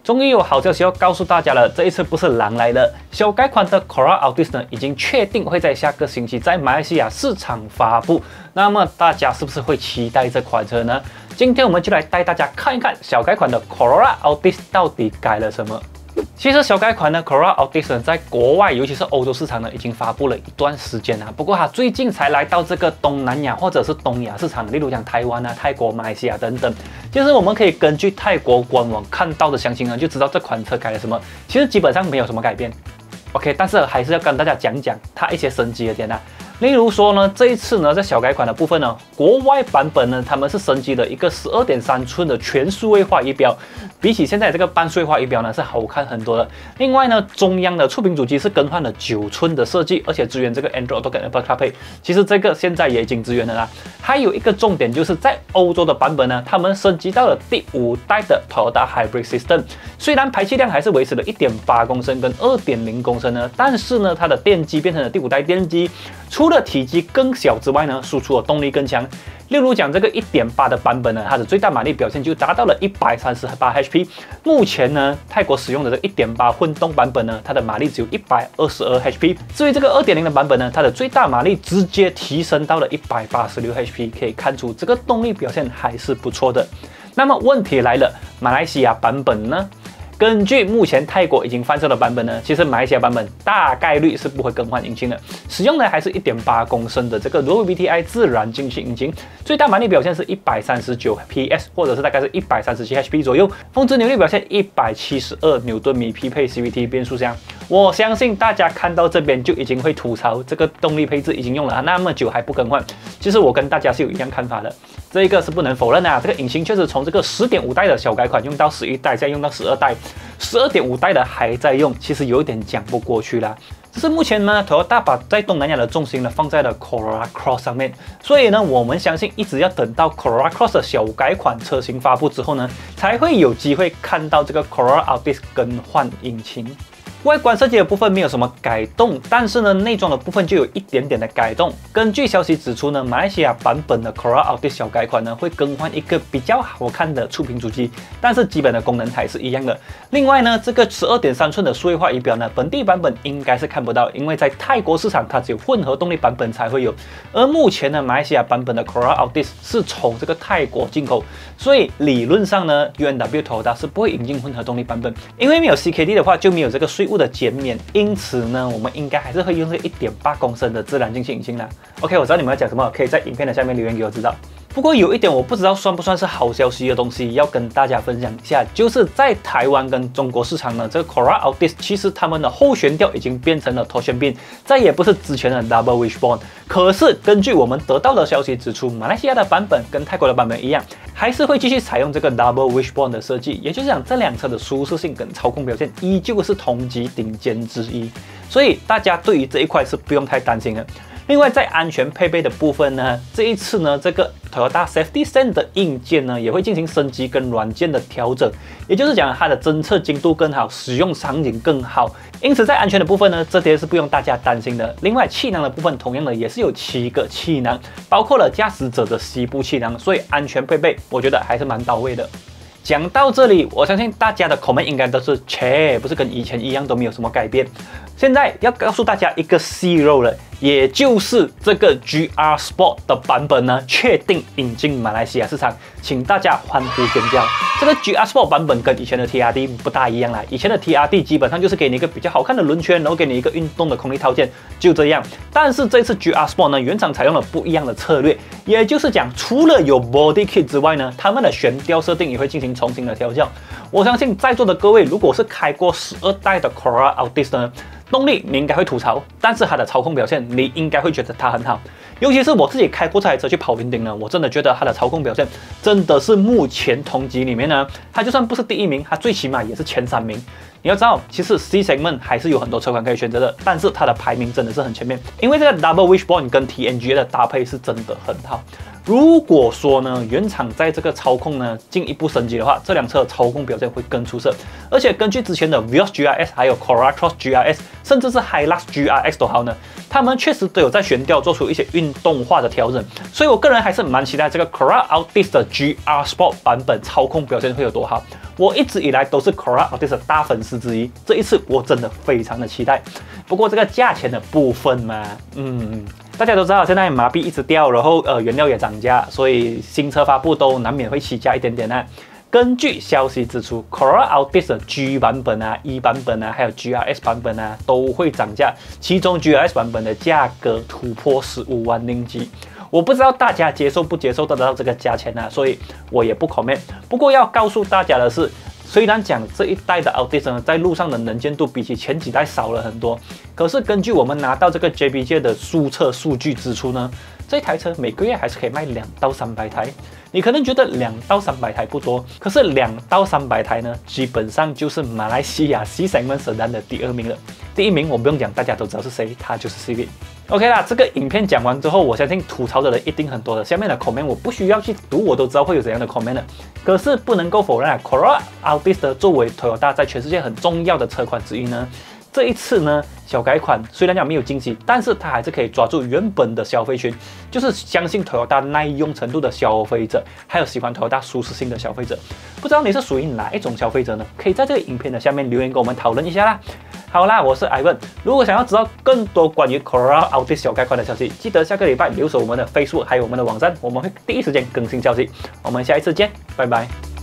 终于有好消息要告诉大家了，这一次不是狼来了，小改款的 Corolla Altis 呢，已经确定会在下个星期在马来西亚市场发布。那么大家是不是会期待这款车呢？今天我们就来带大家看一看小改款的 Corolla Altis 到底改了什么。其实小改款的 Corolla Altis 呢，在国外，尤其是欧洲市场呢，已经发布了一段时间了。不过它最近才来到这个东南亚或者是东亚市场，例如讲台湾啊、泰国、马来西亚等等。其实我们可以根据泰国官网看到的详情呢，就知道这款车改了什么。其实基本上没有什么改变。OK， 但是还是要跟大家讲讲它一些升级的点啊。例如说呢，这一次呢，在小改款的部分呢，国外版本呢，他们是升级了一个12.3寸的全数位化仪表，比起现在这个半数位化仪表呢，是好看很多的。另外呢，中央的触屏主机是更换了9寸的设计，而且支援这个 Android Auto 跟 Apple CarPlay。其实这个现在也已经支援了啦。还有一个重点就是在欧洲的版本呢，他们升级到了第5代的 Toyota Hybrid System。虽然排气量还是维持了1.8公升跟2.0公升呢，但是呢，它的电机变成了第5代电机。除了体积更小之外呢，输出的动力更强。例如讲这个1.8的版本呢，它的最大马力表现就达到了138 HP。目前呢，泰国使用的这1.8混动版本呢，它的马力只有122 HP。至于这个2.0的版本呢，它的最大马力直接提升到了186 HP， 可以看出这个动力表现还是不错的。那么问题来了，马来西亚版本呢？根据目前泰国已经贩售的版本呢，其实马来西亚版本大概率是不会更换引擎的，使用的还是1.8公升的这个 VVTi 自然进气引擎，最大马力表现是139 PS 或者是大概是137 HP 左右，峰值扭力表现172牛顿米，匹配 CVT 变速箱。我相信大家看到这边就已经会吐槽这个动力配置已经用了那么久还不更换。其实我跟大家是有一样看法的，这一个是不能否认啊，这个引擎确实从这个10.5代的小改款用到11代，再用到12代。12.5代的还在用，其实有一点讲不过去啦。只是目前呢，Toyota把在东南亚的重心呢放在了 Corolla Cross 上面，所以呢，我们相信一直要等到 Corolla Cross 的小改款车型发布之后呢，才会有机会看到这个 Corolla Altis 更换引擎。外观设计的部分没有什么改动，但是呢，内装的部分就有一点点的改动。根据消息指出呢，马来西亚版本的 Corolla Altis 小改款呢，会更换一个比较好看的触屏主机，但是基本的功能还是一样的。另外呢，这个12.3寸的数位化仪表呢，本地版本应该是看不到，因为在泰国市场它只有混合动力版本才会有。而目前呢，马来西亚版本的 Corolla Altis 是从这个泰国进口，所以理论上呢 ，UNW Toyota 是不会引进混合动力版本，因为没有 CKD 的话就没有这个税务的减免，因此呢，我们应该还是会用这1.8公升的自然进气引擎啦。OK， 我知道你们要讲什么，可以在影片的下面留言给我知道。不过有一点我不知道算不算是好消息的东西，要跟大家分享一下，就是在台湾跟中国市场呢，这个 Corolla Altis 其实他们的后悬吊已经变成了 torsion beam， 再也不是之前的 double wishbone。可是根据我们得到的消息指出，马来西亚的版本跟泰国的版本一样，还是会继续采用这个 double wishbone 的设计，也就是讲这辆车的舒适性跟操控表现依旧是同级顶尖之一，所以大家对于这一块是不用太担心的。另外，在安全配备的部分呢，这一次呢，这个 Toyota Safety Sense 的硬件呢，也会进行升级跟软件的调整，也就是讲它的侦测精度更好，使用场景更好。因此，在安全的部分呢，这些是不用大家担心的。另外，气囊的部分同样的也是有7个气囊，包括了驾驶者的膝部气囊，所以安全配备我觉得还是蛮到位的。讲到这里，我相信大家的comment应该都是切，不是跟以前一样都没有什么改变。现在要告诉大家一个息肉了，也就是这个 GR Sport 的版本呢，确定引进马来西亚市场，请大家欢呼尖叫。这个 GR Sport 版本跟以前的 TRD 不大一样啦，以前的 TRD 基本上就是给你一个比较好看的轮圈，然后给你一个运动的空力套件，就这样。但是这次 GR Sport 呢，原厂采用了不一样的策略，也就是讲，除了有 Body Kit 之外呢，他们的悬吊设定也会进行重新的调教。我相信在座的各位，如果是开过12代的 Corolla Altis 呢，动力你应该会吐槽，但是它的操控表现你应该会觉得它很好。尤其是我自己开过这台车去跑云顶呢，我真的觉得它的操控表现真的是目前同级里面呢，它就算不是第1名，它最起码也是前3名。你要知道，其实 C segment 还是有很多车款可以选择的，但是它的排名真的是很前面，因为这个 Double Wishbone 跟 TNGA 的搭配是真的很好。如果说呢，原厂在这个操控呢进一步升级的话，这辆车的操控表现会更出色。而且根据之前的 Vios GRS 还有 Corolla Cross GRS， 甚至是 Hilux GRX 都好呢，他们确实都有在悬吊做出一些运动化的调整。所以我个人还是蛮期待这个 Corolla Altis 的 GR Sport 版本操控表现会有多好。 我一直以来都是 Corolla Altis 的大粉丝之一，这一次我真的非常的期待。不过这个价钱的部分嘛，大家都知道现在马币一直掉，然后原料也涨价，所以新车发布都难免会起价一点点啊。根据消息指出 ，Corolla Altis 的 G 版本啊、E 版本啊，还有 GRS 版本啊都会涨价，其中 GRS 版本的价格突破15万令吉。我不知道大家接受不接受得到这个价钱啊，所以我也不 comment。不过要告诉大家的是，虽然讲这一代的 Altis 呢，在路上的能见度比起前几代少了很多，可是根据我们拿到这个 JBJ 的数测数据指出呢，这台车每个月还是可以卖2到300台。你可能觉得2到300台不多，可是2到300台呢，基本上就是马来西亚 C segment sedan 的第2名了。第1名我不用讲，大家都知道是谁，他就是 Civic。OK 啦，这个影片讲完之后，我相信吐槽的人一定很多的。下面的 comment 我不需要去读，我都知道会有怎样的 comment 了。可是不能够否认啊 ，Corolla Altis 的作为 Toyota 在全世界很重要的车款之一呢，这一次呢，小改款虽然讲没有惊喜，但是它还是可以抓住原本的消费群，就是相信 Toyota 耐用程度的消费者，还有喜欢 Toyota 舒适性的消费者。不知道你是属于哪一种消费者呢？可以在这个影片的下面留言跟我们讨论一下啦。好啦，我是 Ivan。如果想要知道更多关于 Corolla Altis 小改款的消息，记得下个礼拜留守我们的 Facebook 还有我们的网站，我们会第一时间更新消息。我们下一次见，拜拜。